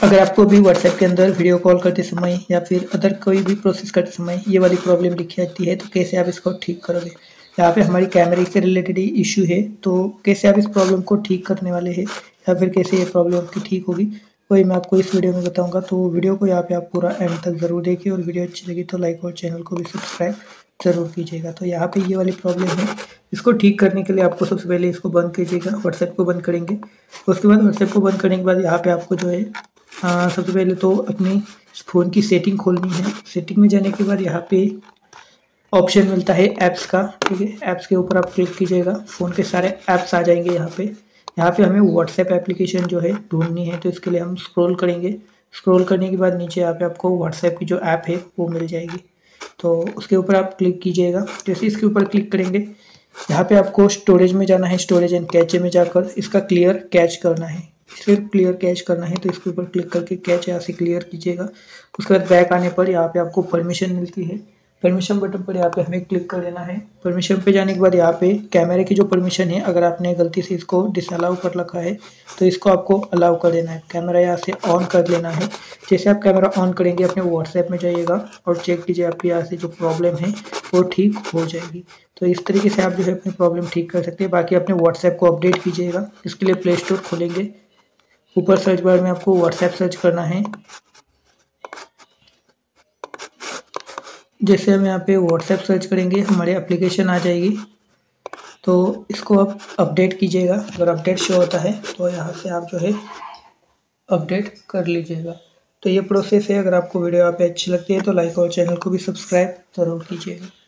अगर आपको भी व्हाट्सएप के अंदर वीडियो कॉल करते समय या फिर अदर कोई भी प्रोसेस करते समय ये वाली प्रॉब्लम लिखी आती है, तो कैसे आप इसको ठीक करोगे। यहाँ पे हमारी कैमरे से रिलेटेड ही इशू है, तो कैसे आप इस प्रॉब्लम को ठीक करने वाले हैं या फिर कैसे ये प्रॉब्लम आपकी ठीक होगी, वही मैं आपको इस वीडियो में बताऊंगा। तो वीडियो को यहाँ पे आप पूरा एंड तक ज़रूर देखिए और वीडियो अच्छी लगी तो लाइक और चैनल को भी सब्सक्राइब ज़रूर कीजिएगा। तो यहाँ पे ये वाली प्रॉब्लम है, इसको ठीक करने के लिए आपको सबसे पहले इसको बंद कीजिएगा, व्हाट्सएप को बंद करेंगे। उसके बाद व्हाट्सएप को बंद करने के बाद यहाँ पे आपको जो है सबसे पहले तो अपनी फ़ोन की सेटिंग खोलनी है। सेटिंग में जाने के बाद यहाँ पे ऑप्शन मिलता है ऐप्स का, ठीक है। ऐप्स के ऊपर आप क्लिक कीजिएगा, फ़ोन के सारे ऐप्स आ जाएंगे यहाँ पे। यहाँ पे हमें व्हाट्सएप एप्लीकेशन जो है ढूंढनी है, तो इसके लिए हम स्क्रॉल करेंगे। स्क्रॉल करने के बाद नीचे यहाँ पे आपको व्हाट्सएप की जो ऐप है वो मिल जाएगी, तो उसके ऊपर आप क्लिक कीजिएगा। जैसे इसके ऊपर क्लिक करेंगे, यहाँ पे आपको स्टोरेज में जाना है, स्टोरेज एंड कैचे में जाकर इसका क्लियर कैच करना है। सिर्फ क्लियर कैच करना है, तो इसके ऊपर क्लिक करके कैच यहाँ से क्लियर कीजिएगा। उसके बाद बैक आने पर यहाँ पे आपको परमिशन मिलती है, परमिशन बटन पर यहाँ पे हमें क्लिक कर लेना है। परमिशन पे जाने के बाद यहाँ पे कैमरे की जो परमिशन है, अगर आपने गलती से इसको डिसअलाउ कर रखा है तो इसको आपको अलाउ कर देना है। कैमरा यहाँ से ऑन कर लेना है। जैसे आप कैमरा ऑन करेंगे अपने व्हाट्सएप में जाइएगा और चेक कीजिए आपकी यहाँ से जो प्रॉब्लम है वो ठीक हो जाएगी। तो इस तरीके से आप जो है अपनी प्रॉब्लम ठीक कर सकते हैं। बाकी अपने व्हाट्सएप को अपडेट कीजिएगा, इसके लिए प्ले स्टोर खोलेंगे। ऊपर सर्च बार में आपको व्हाट्सएप सर्च करना है। जैसे हम यहाँ पे व्हाट्सएप सर्च करेंगे हमारे एप्लीकेशन आ जाएगी, तो इसको आप अपडेट कीजिएगा। अगर अपडेट शो होता है तो यहाँ से आप जो है अपडेट कर लीजिएगा। तो ये प्रोसेस है। अगर आपको वीडियो यहाँ पे अच्छी लगती है तो लाइक और चैनल को भी सब्सक्राइब ज़रूर कीजिएगा।